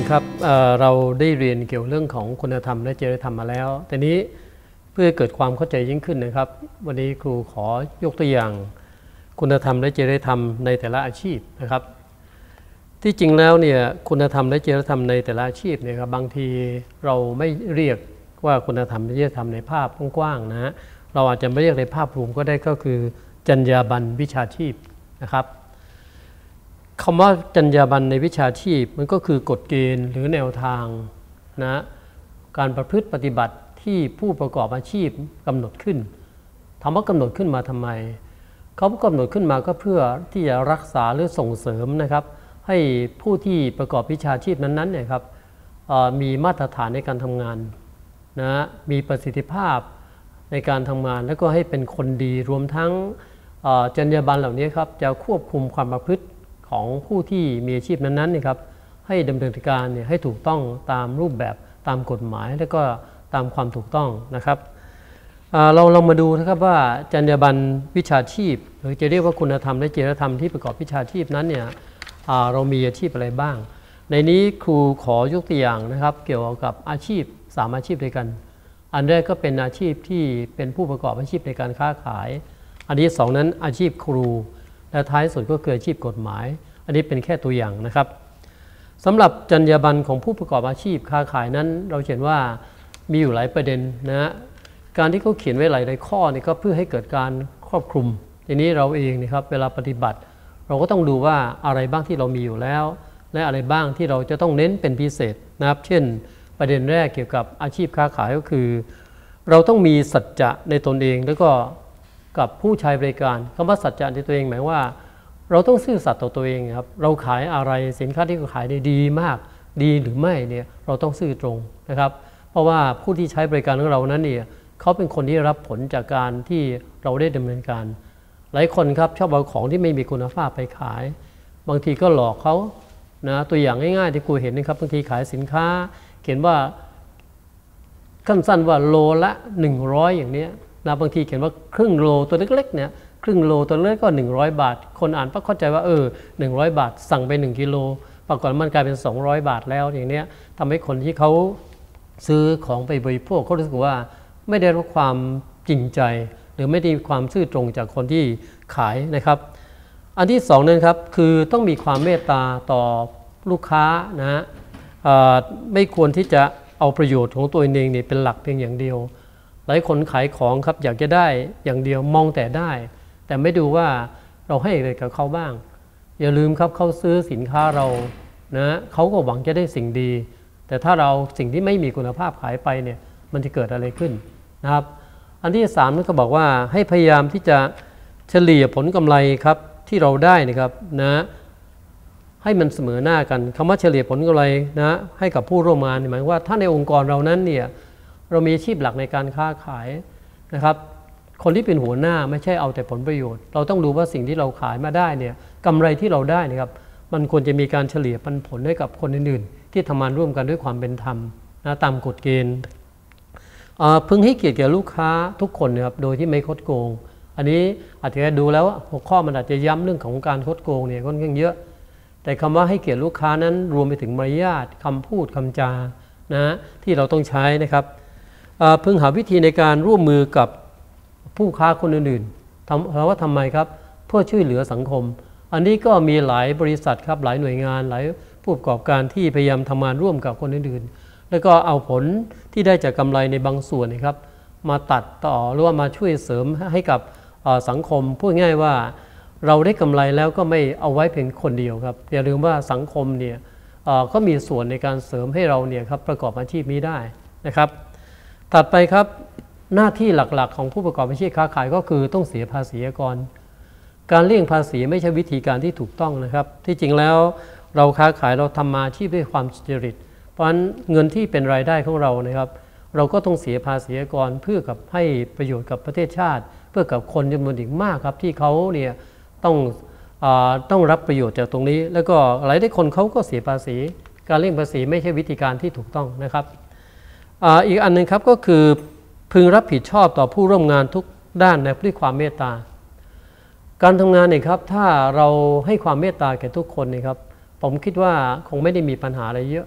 ครับเราได้เรียนเกี่ยวเรื่องของคุณธรรมและจริยธรรมมาแล้วแต่นี้เพื่อเกิดความเข้าใจยิ่งขึ้นนะครับวันนี้ครูขอยกตัวอย่างคุณธรรมและจริยธรรมในแต่ละอาชีพนะครับที่จริงแล้วเนี่ยคุณธรรมและจริยธรรมในแต่ละอาชีพเนี่ยครับบางทีเราไม่เรียกว่าคุณธรรมและจริยธรรมในภาพกว้างๆนะฮะเราอาจจะไม่เรียกในภาพรวมก็ได้ก็คือจรรยาบรรณวิชาชีพนะครับคำว่าจรรยาบรรณในวิชาชีพมันก็คือกฎเกณฑ์หรือแนวทางนะการประพฤติปฏิบัติที่ผู้ประกอบอาชีพกำหนดขึ้นถามว่ากำหนดขึ้นมาทำไมเขากำหนดขึ้นมาก็เพื่อที่จะรักษาหรือส่งเสริมนะครับให้ผู้ที่ประกอบวิชาชีพนั้นๆเนี่ยครับมีมาตรฐานในการทำงานนะมีประสิทธิภาพในการทำงานแล้วก็ให้เป็นคนดีรวมทั้งจรรยาบรรณเหล่านี้ครับจะควบคุมความประพฤติของผู้ที่มีอาชีพนั้นๆนี่ครับให้ดำเนินการเนี่ยให้ถูกต้องตามรูปแบบตามกฎหมายและก็ตามความถูกต้องนะครับเราลองมาดูนะครับว่าจรรยาบรรณวิชาชีพหรือจะเรียกว่าคุณธรรมและจริยธรรมที่ประกอบวิชาชีพนั้นเนี่ยเรามีอาชีพอะไรบ้างในนี้ครูขอยกตัวอย่างนะครับเกี่ยวกับอาชีพ3อาชีพด้วยกันอันแรกก็เป็นอาชีพที่เป็นผู้ประกอบอาชีพในการค้าขายอันที่2นั้นอาชีพครูและท้ายสุดก็คืออาชีพกฎหมายอันนี้เป็นแค่ตัวอย่างนะครับสำหรับจรรยาบรรณของผู้ประกอบอาชีพค้าขายนั้นเราเห็นว่ามีอยู่หลายประเด็นนะการที่เขาเขียนไว้หลายข้อนี่ก็เพื่อให้เกิดการครอบคลุมทีนี้เราเองนะครับเวลาปฏิบัติเราก็ต้องดูว่าอะไรบ้างที่เรามีอยู่แล้วและอะไรบ้างที่เราจะต้องเน้นเป็นพิเศษนะครับเช่นประเด็นแรกเกี่ยวกับอาชีพค้าขายก็คือเราต้องมีสัจจะในตนเองแล้วก็กับผู้ใช้บริการคำว่าสัจจะในตัวเองหมายว่าเราต้องซื่อสัตย์ต่อตัวเองครับเราขายอะไรสินค้าที่เราขายดีมากดีหรือไม่เนี่ยเราต้องซื่อตรงนะครับเพราะว่าผู้ที่ใช้บริการของเรานั้นเนี่ยเขาเป็นคนที่รับผลจากการที่เราได้ดำเนินการหลายคนครับชอบเอาของที่ไม่มีคุณภาพไปขายบางทีก็หลอกเขานะตัวอย่างง่ายๆที่ครูเห็นนะครับบางทีขายสินค้าเขียนว่าสั้นๆว่าโลละ100อย่างนี้นะบางทีเขียนว่าครึ่งโลตัวเล็กๆเนี่ยครึ่งโลตัวเล็กก็100 บาทคนอ่านก็เข้าใจว่า100 บาทสั่งไป1 กิโลปรากฏมันกลายเป็น200 บาทแล้วอย่างนี้ทำให้คนที่เขาซื้อของไปบริโภคเขารู้สึกว่าไม่ได้รับความจริงใจหรือไม่ได้ความซื่อตรงจากคนที่ขายนะครับอันที่2นั้นครับคือต้องมีความเมตตาต่อลูกค้านะฮะไม่ควรที่จะเอาประโยชน์ของตัวเองเนี่ยเป็นหลักเพียงอย่างเดียวหลายคนขายของครับอยากจะได้อย่างเดียวมองแต่ได้แต่ไม่ดูว่าเราให้อะไรกับเขาบ้างอย่าลืมครับเขาซื้อสินค้าเรานะเขาก็หวังจะได้สิ่งดีแต่ถ้าเราสิ่งที่ไม่มีคุณภาพขายไปเนี่ยมันจะเกิดอะไรขึ้นนะครับอันที่3นั่นก็บอกว่าให้พยายามที่จะเฉลี่ยผลกำไรครับที่เราได้นะครับนะให้มันเสมอหน้ากันคำว่าเฉลี่ยผลกำไรนะให้กับผู้ร่วมงานหมายว่าถ้าในองค์กรเรานั้นเนี่ยเรามีอาชีพหลักในการค้าขายนะครับคนที่เป็นหัวหน้าไม่ใช่เอาแต่ผลประโยชน์เราต้องดูว่าสิ่งที่เราขายมาได้เนี่ยกำไรที่เราได้นะครับมันควรจะมีการเฉลี่ยปันผลให้กับคนอื่นๆที่ทำงานร่วมกันด้วยความเป็นธรรมนะตามกฎเกณฑ์พึงให้เกียรติแก่ลูกค้าทุกคนนะครับโดยที่ไม่คดโกงอันนี้อาจจะดูแล้วหัวข้อมันอาจจะย้ำเรื่องของการคดโกงเนี่ยค่อนข้างเยอะแต่คำว่าให้เกียรติลูกค้านั้นรวมไปถึงมารยาทคำพูดคำจานะที่เราต้องใช้นะครับพึงหาวิธีในการร่วมมือกับผู้ค้าคนอื่นๆถามว่าทำไมครับเพื่อช่วยเหลือสังคมอันนี้ก็มีหลายบริษัทครับหลายหน่วยงานหลายผู้ประกอบการที่พยายามทำงานร่วมกับคนอื่นๆแล้วก็เอาผลที่ได้จากกำไรในบางส่วนนะครับมาตัดต่อหรือว่ามาช่วยเสริมให้กับสังคมพูดง่ายว่าเราได้กำไรแล้วก็ไม่เอาไว้เพียงคนเดียวครับอย่าลืมว่าสังคมเนี่ยก็มีส่วนในการเสริมให้เราเนี่ยครับประกอบอาชีพนี้ได้นะครับถัดไปครับหน้าที่หลักๆของผู้ประกอบอาชีพค้าขายก็คือต้องเสียภาษีก่อนการเลี่ยงภาษีไม่ใช่วิธีการที่ถูกต้องนะครับที่จริงแล้วเราค้าขายเราทำมาอาชีพด้วยความสุจริตเพราะฉะนั้นเงินที่เป็นรายได้ของเรานะครับเราก็ต้องเสียภาษีก่อนเพื่อกับให้ประโยชน์กับประเทศชาติเพื่อกับคนจำนวนอีกมากครับที่เขาเนี่ยต้องรับประโยชน์จากตรงนี้แล้วก็หลายคนเขาก็เสียภาษีการเลี่ยงภาษีไม่ใช่วิธีการที่ถูกต้องนะครับอีกอันนึงครับก็คือพึงรับผิดชอบต่อผู้ร่วมงานทุกด้านด้วยความเมตตาการทำงานเนี่ยครับถ้าเราให้ความเมตตาแก่ทุกคนเนี่ยครับผมคิดว่าคงไม่ได้มีปัญหาอะไรเยอะ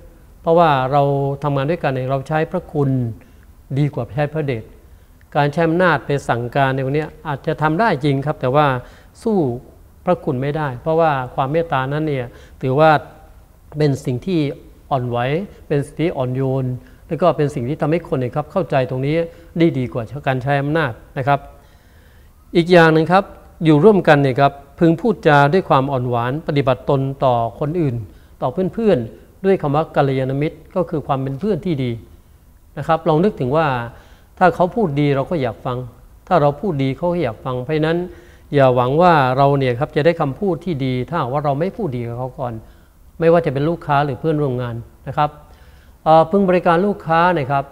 เพราะว่าเราทำงานด้วยกันเนี่ยเราใช้พระคุณดีกว่าใช้พระเดชการใช้อำนาจไปสั่งการในวันนี้อาจจะทำได้จริงครับแต่ว่าสู้พระคุณไม่ได้เพราะว่าความเมตตานั้นเนี่ยถือว่าเป็นสิ่งที่อ่อนไหวเป็นสิ่งที่อ่อนโยนแล้วก็เป็นสิ่งที่ทำให้คนเนี่ยครับเข้าใจตรงนี้ดีกว่าการใช้อำนาจนะครับอีกอย่างหนึ่งครับอยู่ร่วมกันเนี่ยครับพึงพูดจาด้วยความอ่อนหวานปฏิบัติตนต่อคนอื่นต่อเพื่อนๆด้วยคำว่ากัลยาณมิตรก็คือความเป็นเพื่อนที่ดีนะครับลองนึกถึงว่าถ้าเขาพูดดีเราก็อยากฟังถ้าเราพูดดีเขาก็อยากฟังเพราะนั้นอย่าหวังว่าเราเนี่ยครับจะได้คำพูดที่ดีถ้าว่าเราไม่พูดดีกับเขาก่อนไม่ว่าจะเป็นลูกค้าหรือเพื่อนร่วมงานนะครับพึงบริการลูกค้านะครับ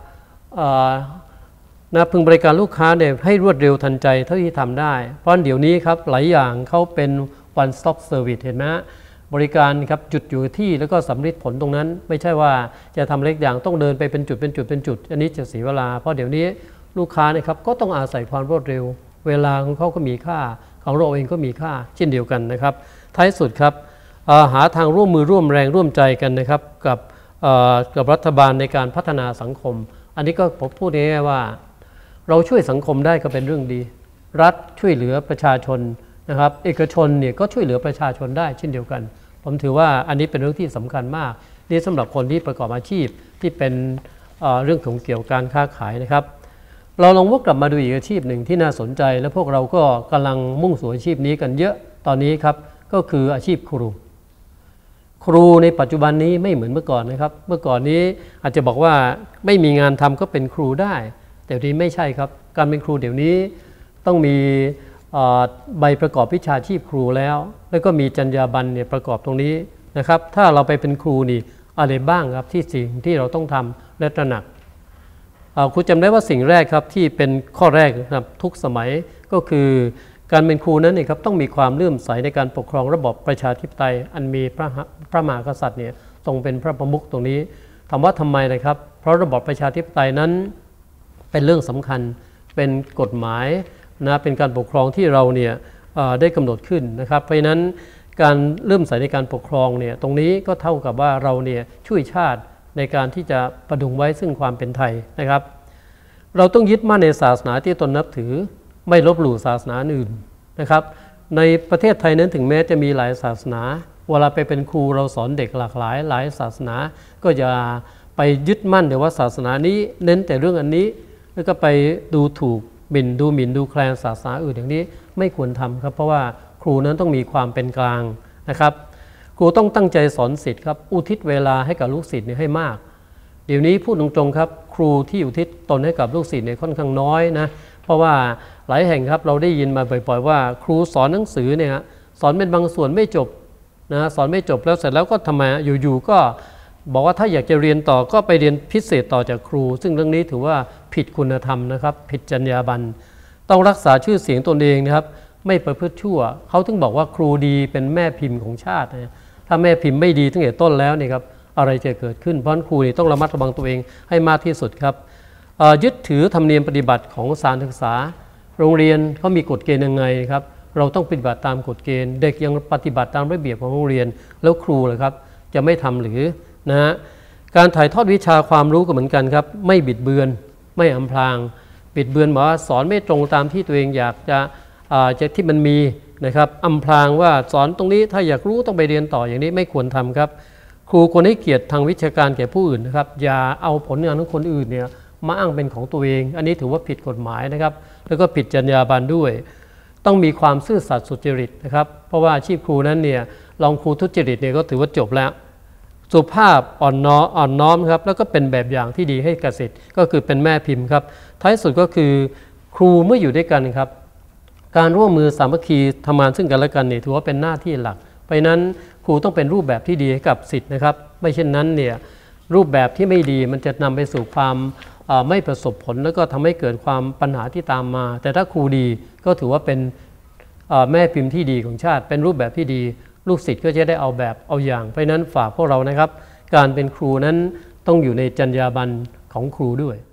พึงบริการลูกค้าเนี่ยให้รวดเร็วทันใจเท่าที่ทำได้เพราะเดี๋ยวนี้ครับหลายอย่างเขาเป็น one stop service เห็นไหมบริการครับจุดอยู่ที่แล้วก็สำเร็จผลตรงนั้นไม่ใช่ว่าจะทำเล็กอย่างต้องเดินไปเป็นจุดอันนี้จะเสียเวลาเพราะเดี๋ยวนี้ลูกค้านะครับก็ต้องอาศัยความรวดเร็วเวลาของเขาก็มีค่าของเราเองก็มีค่าเช่นเดียวกันนะครับท้ายสุดครับหาทางร่วมมือร่วมแรงร่วมใจกันนะครับกับรัฐบาลในการพัฒนาสังคมอันนี้ก็ผมพูดง่ายๆว่าเราช่วยสังคมได้ก็เป็นเรื่องดีรัฐช่วยเหลือประชาชนนะครับเอกชนเนี่ยก็ช่วยเหลือประชาชนได้เช่นเดียวกันผมถือว่าอันนี้เป็นเรื่องที่สำคัญมากนี่สำหรับคนที่ประกอบอาชีพที่เป็นเรื่องของเกี่ยวกับการค้าขายนะครับเราลองวกกลับมาดูอีกอาชีพหนึ่งที่น่าสนใจและพวกเราก็กำลังมุ่งสู่อาชีพนี้กันเยอะตอนนี้ครับก็คืออาชีพครูในปัจจุบันนี้ไม่เหมือนเมื่อก่อนนะครับเมื่อก่อนนี้อาจจะบอกว่าไม่มีงานทำก็เป็นครูได้แต่เดี๋ยวนี้ไม่ใช่ครับการเป็นครูเดี๋ยวนี้ต้องมีใบประกอบวิชาชีพครูแล้วก็มีจรรยาบรรณเนี่ยประกอบตรงนี้นะครับถ้าเราไปเป็นครูนี่อะไรบ้างครับที่สิ่งที่เราต้องทำและตระหนักครูจำได้ว่าสิ่งแรกครับที่เป็นข้อแรกนะครับทุกสมัยก็คือการเป็นครูนั้นเนี่ยครับต้องมีความเลื่อมใสในการปกครองระบอบประชาธิปไตยอันมีพระมหากษัตริย์เนี่ยทรงเป็นพระประมุขตรงนี้ถามว่าทำไมนะครับเพราะระบอบประชาธิปไตยนั้นเป็นเรื่องสำคัญเป็นกฎหมายนะเป็นการปกครองที่เราเนี่ยได้กำหนดขึ้นนะครับเพราะฉะนั้นการเลื่อมใสในการปกครองเนี่ยตรงนี้ก็เท่ากับว่าเราเนี่ยช่วยชาติในการที่จะประดุงไว้ซึ่งความเป็นไทยนะครับเราต้องยึดมั่นในศาสนาที่ตนนับถือไม่ลบหลู่ศาสนาอื่นนะครับในประเทศไทยนั้นถึงแม้จะมีหลายศาสนาเวลาไปเป็นครูเราสอนเด็กหลากหลายศาสนาก็อย่าไปยึดมั่นแต่ว่าศาสนานี้เน้นแต่เรื่องอันนี้แล้วก็ไปดูถูกหมิ่นดูแคลนศาสนาอื่นอย่างนี้ไม่ควรทำครับเพราะว่าครูนั้นต้องมีความเป็นกลางนะครับครูต้องตั้งใจสอนศิษย์ครับอุทิศเวลาให้กับลูกศิษย์ให้มากเดี๋ยวนี้พูดตรงๆครับครูที่อุทิศตนให้กับลูกศิษย์เนี่ยค่อนข้างน้อยนะเพราะว่าหลายแห่งครับเราได้ยินมาบ่อยๆว่าครูสอนหนังสือเนี่ยสอนเป็นบางส่วนไม่จบนะสอนไม่จบแล้วเสร็จแล้วก็ทำไมอยู่ๆก็บอกว่าถ้าอยากจะเรียนต่อก็ไปเรียนพิเศษต่อจากครูซึ่งเรื่องนี้ถือว่าผิดคุณธรรมนะครับผิดจรรยาบรรณต้องรักษาชื่อเสียงตนเองนะครับไม่ประพฤติชั่วเขาถึงบอกว่าครูดีเป็นแม่พิมพ์ของชาตินะถ้าแม่พิมพ์ไม่ดีตั้งแต่ต้นแล้วเนี่ยครับอะไรจะเกิดขึ้นเพราะครูนี่ต้องระมัดระวังตัวเองให้มากที่สุดครับยึดถือธรรมเนียมปฏิบัติของสถานศึกษาโรงเรียนเขามีกฎเกณฑ์ยังไงครับเราต้องปฏิบัติตามกฎเกณฑ์เด็กยังปฏิบัติตามระเบียบของโรงเรียนแล้วครูล่ะครับจะไม่ทำหรือนะฮะการถ่ายทอดวิชาความรู้ก็เหมือนกันครับไม่บิดเบือนไม่อำพรางบิดเบือนบอกว่าสอนไม่ตรงตามที่ตัวเองอยากจะที่มันมีนะครับอำพรางว่าสอนตรงนี้ถ้าอยากรู้ต้องไปเรียนต่ออย่างนี้ไม่ควรทำครับครูควรให้เกียรติทางวิชาการแก่ผู้อื่นนะครับอย่าเอาผลงานของคนอื่นเนี่ยมาอ้างเป็นของตัวเองอันนี้ถือว่าผิดกฎหมายนะครับแล้วก็ผิดจรรยาบรรณด้วยต้องมีความซื่อสัตย์สุจริตนะครับเพราะว่าอาชีพครูนั้นเนี่ยลองครูทุจริตเนี่ยก็ถือว่าจบแล้วสุภาพอ่อนน้อมครับแล้วก็เป็นแบบอย่างที่ดีให้กับศิษย์ก็คือเป็นแม่พิมพ์ครับท้ายสุดก็คือครูเมื่ออยู่ด้วยกันครับการร่วมมือสามัคคีทำงานซึ่งกันและกันเนี่ยถือว่าเป็นหน้าที่หลักเพราะฉะนั้นครูต้องเป็นรูปแบบที่ดีให้กับศิษย์นะครับไม่เช่นนั้นเนี่ยรูปแบบที่ไม่ดีมันจะนำไปสู่ความไม่ประสบผลแล้วก็ทำให้เกิดความปัญหาที่ตามมาแต่ถ้าครูดีก็ถือว่าเป็นแม่พิมพ์ที่ดีของชาติเป็นรูปแบบที่ดีลูกศิษย์ก็จะได้เอาแบบเอาอย่างเพราะนั้นฝากพวกเรานะครับการเป็นครูนั้นต้องอยู่ในจรรยาบรรณของครูด้วย